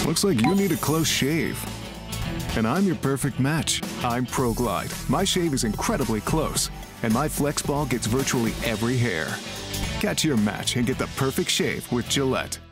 Looks like you need a close shave. And I'm your perfect match. I'm Proglide. My shave is incredibly close, and my flex ball gets virtually every hair. Catch your match and get the perfect shave with Gillette.